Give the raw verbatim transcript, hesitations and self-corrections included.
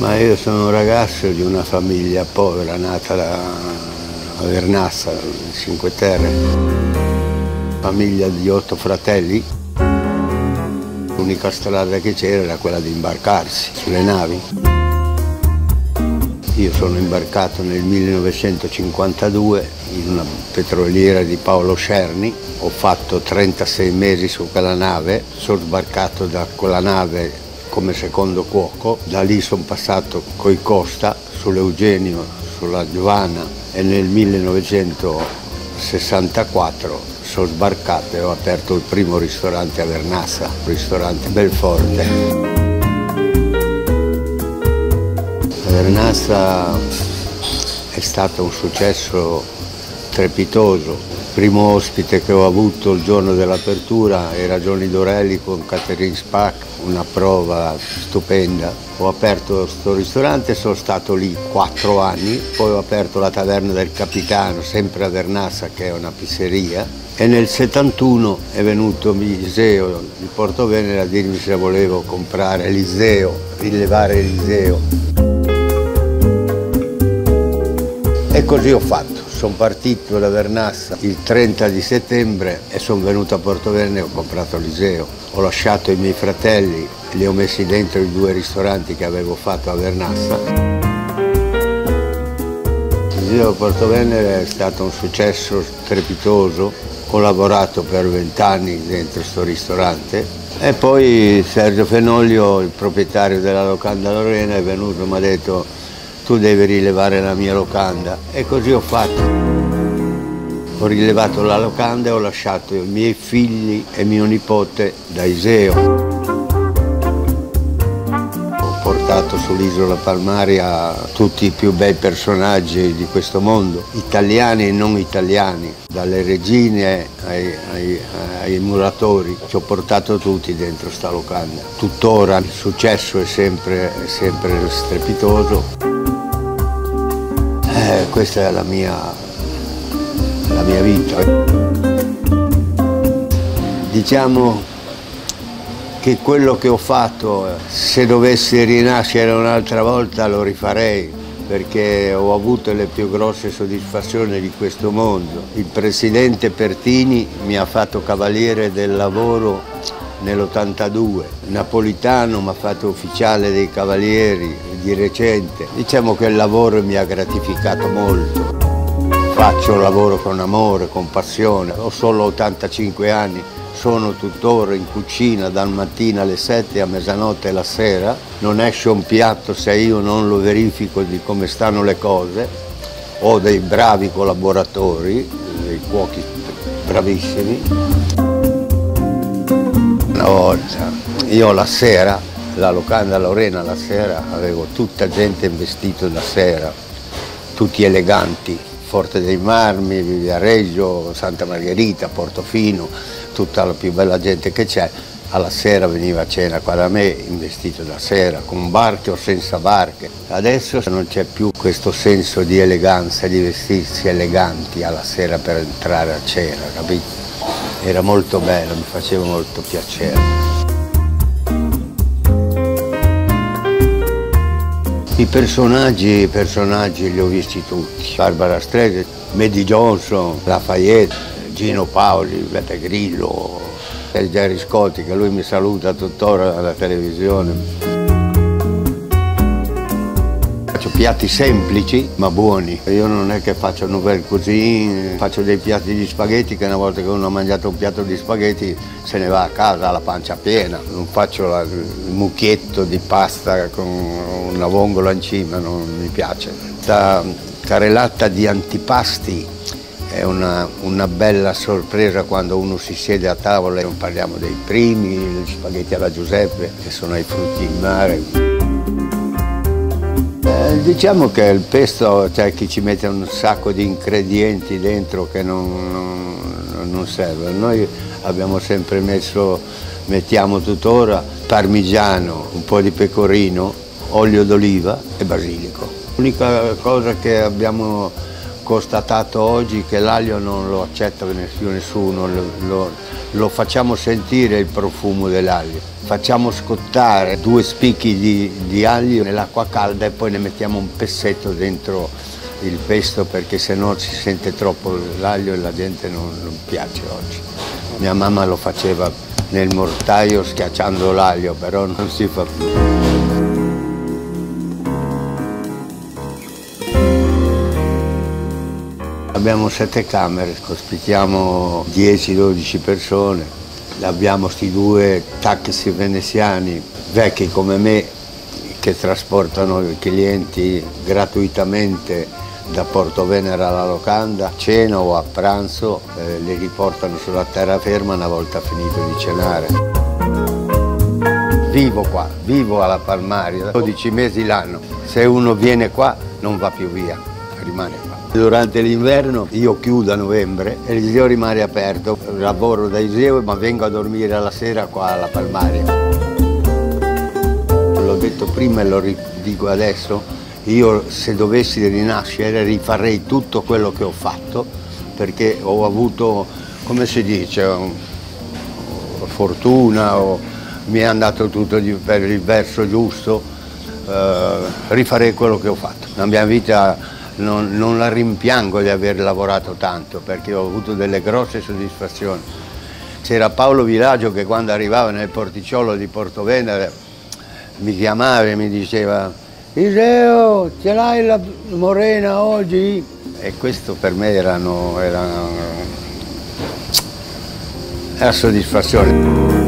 Ma io sono un ragazzo di una famiglia povera, nata da, a Vernassa, in Cinque Terre. Famiglia di otto fratelli. L'unica strada che c'era era quella di imbarcarsi sulle navi. Io sono imbarcato nel millenovecentocinquantadue in una petroliera di Paolo Scerni. Ho fatto trentasei mesi su quella nave, sono sbarcato da quella nave come secondo cuoco. Da lì sono passato coi Costa, sull'Eugenio, sulla Giovanna, e nel millenovecentosessantaquattro sono sbarcato e ho aperto il primo ristorante a Vernassa, il ristorante Belforte. Vernassa è stato un successo strepitoso. Il primo ospite che ho avuto il giorno dell'apertura era Johnny Dorelli con Catherine Spack, una prova stupenda. Ho aperto questo ristorante, sono stato lì quattro anni, poi ho aperto la Taverna del Capitano, sempre a Vernassa, che è una pizzeria, e nel settantuno è venuto Iseo di Portovenere a dirmi se volevo comprare l'Iseo, rilevare l'Iseo. E così ho fatto. Sono partito da Vernassa il trenta di settembre e sono venuto a Portovenere e ho comprato l'Iseo. Ho lasciato i miei fratelli, li ho messi dentro i due ristoranti che avevo fatto a Vernassa. L'Iseo a Portovenere è stato un successo strepitoso. Ho lavorato per vent'anni dentro questo ristorante e poi Sergio Fenoglio, il proprietario della locanda Lorena, è venuto e mi ha detto: tu devi rilevare la mia locanda, e così ho fatto. Ho rilevato la locanda e ho lasciato i miei figli e mio nipote da Iseo. Ho portato sull'isola Palmaria tutti i più bei personaggi di questo mondo, italiani e non italiani, dalle regine ai, ai, ai muratori. Ci ho portato tutti dentro sta locanda. Tuttora il successo è sempre, è sempre strepitoso. Eh, questa è la mia, la mia vita. Diciamo che quello che ho fatto, se dovessi rinascere un'altra volta, lo rifarei, perché ho avuto le più grosse soddisfazioni di questo mondo. Il presidente Pertini mi ha fatto cavaliere del lavoro nell'ottantadue, Napolitano mi ha fatto ufficiale dei cavalieri di recente. Diciamo che il lavoro mi ha gratificato molto. Faccio il lavoro con amore, con passione. Ho solo ottantacinque anni, sono tuttora in cucina dal mattino alle sette a mezzanotte la sera. Non esce un piatto se io non lo verifico di come stanno le cose. Ho dei bravi collaboratori, dei cuochi bravissimi. Una volta, io la sera, la locanda Lorena la sera, avevo tutta gente in vestito da sera, tutti eleganti, Forte dei Marmi, Viareggio, Santa Margherita, Portofino, tutta la più bella gente che c'è. Alla sera veniva a cena qua da me in vestito da sera, con barche o senza barche. Adesso non c'è più questo senso di eleganza, di vestirsi eleganti alla sera per entrare a cena, capito? Era molto bello, mi faceva molto piacere. I personaggi, i personaggi li ho visti tutti. Barbara Streisand, Maddie Johnson, Lafayette, Gino Paoli, Beppe Grillo, e Gerry Scotti, che lui mi saluta tuttora alla televisione. Faccio piatti semplici ma buoni. Io non è che faccio nouvelle cuisine, faccio dei piatti di spaghetti che una volta che uno ha mangiato un piatto di spaghetti se ne va a casa alla pancia piena. Non faccio la, il mucchietto di pasta con una vongola in cima, non mi piace. Questa carrellata di antipasti è una, una bella sorpresa quando uno si siede a tavola e non parliamo dei primi, gli spaghetti alla Giuseppe, che sono i frutti in mare. Eh, diciamo che il pesto c'è chi ci mette un sacco di ingredienti dentro che non, non, non serve. Noi abbiamo sempre messo, mettiamo tuttora, parmigiano, un po' di pecorino, olio d'oliva e basilico. L'unica cosa che abbiamo constatato oggi che l'aglio non lo accetta più nessuno, lo, lo, lo facciamo sentire il profumo dell'aglio. Facciamo scottare due spicchi di, di aglio nell'acqua calda e poi ne mettiamo un pezzetto dentro il pesto, perché se no si sente troppo l'aglio e la gente non, non piace oggi. Mia mamma lo faceva nel mortaio schiacciando l'aglio, però non si fa più. Abbiamo sette camere, ospitiamo dieci dodici persone, abbiamo questi due taxi veneziani vecchi come me che trasportano i clienti gratuitamente da Portovenere alla locanda, a cena o a pranzo, eh, li riportano sulla terraferma una volta finito di cenare. Vivo qua, vivo alla Palmaria, dodici mesi l'anno, se uno viene qua non va più via, rimane qua. Durante l'inverno io chiudo a novembre e l'Iseo rimane aperto, lavoro da Iseo ma vengo a dormire alla sera qua alla Palmaria. L'ho detto prima e lo dico adesso, io se dovessi rinascere rifarei tutto quello che ho fatto, perché ho avuto, come si dice, fortuna, o mi è andato tutto per il verso giusto, eh, rifarei quello che ho fatto. La mia vita Non, non la rimpiango di aver lavorato tanto, perché ho avuto delle grosse soddisfazioni. C'era Paolo Villaggio che quando arrivava nel porticciolo di Portovenere mi chiamava e mi diceva: Iseo, ce l'hai la morena oggi? E questo per me erano, era, era soddisfazione.